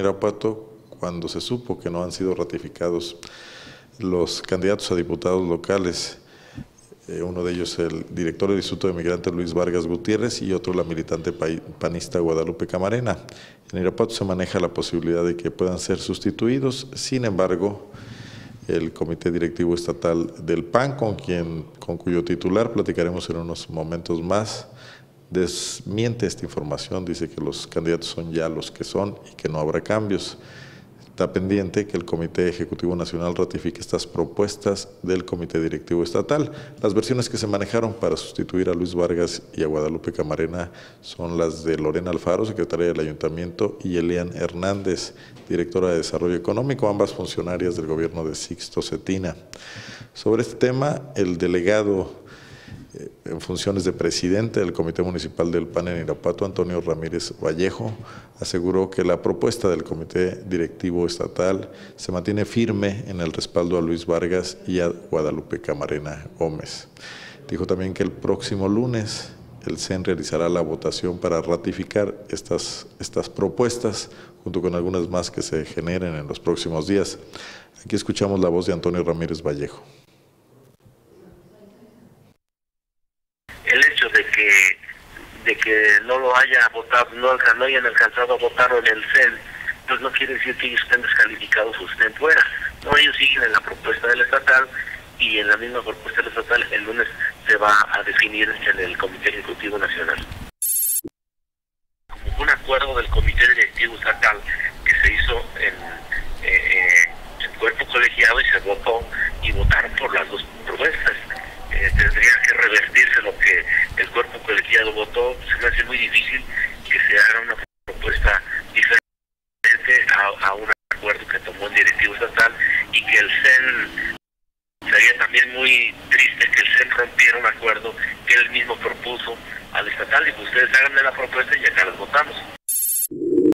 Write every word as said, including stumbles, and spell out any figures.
Irapuato, cuando se supo que no han sido ratificados los candidatos a diputados locales, eh, uno de ellos el director del Instituto de Migrantes Luis Vargas Gutiérrez y otro la militante panista Guadalupe Camarena. En Irapuato se maneja la posibilidad de que puedan ser sustituidos, sin embargo, el Comité Directivo Estatal del P A N, con, quien, con cuyo titular platicaremos en unos momentos más, desmiente esta información, dice que los candidatos son ya los que son y que no habrá cambios. Está pendiente que el Comité Ejecutivo Nacional ratifique estas propuestas del Comité Directivo Estatal. Las versiones que se manejaron para sustituir a Luis Vargas y a Guadalupe Camarena son las de Lorena Alfaro, secretaria del Ayuntamiento, y Elian Hernández, directora de Desarrollo Económico, ambas funcionarias del gobierno de Sixto Cetina. Sobre este tema, el delegado en funciones de presidente del Comité Municipal del P A N en Irapuato, Antonio Ramírez Vallejo, aseguró que la propuesta del Comité Directivo Estatal se mantiene firme en el respaldo a Luis Vargas y a Guadalupe Camarena Gómez. Dijo también que el próximo lunes el C E N realizará la votación para ratificar estas, estas propuestas, junto con algunas más que se generen en los próximos días. Aquí escuchamos la voz de Antonio Ramírez Vallejo. De que de que no lo haya votado, no, no hayan alcanzado a votarlo en el C E N, pues no quiere decir que ellos estén descalificados o estén fuera. No, ellos siguen en la propuesta del estatal y en la misma propuesta del estatal el lunes se va a definir en el Comité Ejecutivo Nacional. Como un acuerdo del Comité Directivo Estatal que se hizo en eh, el cuerpo colegiado y se votó y votaron por las dos propuestas. Eh, tendría que revertirse lo que el cuerpo colegiado votó. Se me hace muy difícil que se haga una propuesta diferente a, a un acuerdo que tomó el directivo estatal, y que el C E N, sería también muy triste que el C E N rompiera un acuerdo que él mismo propuso al estatal, y que ustedes hagan de la propuesta y acá les votamos.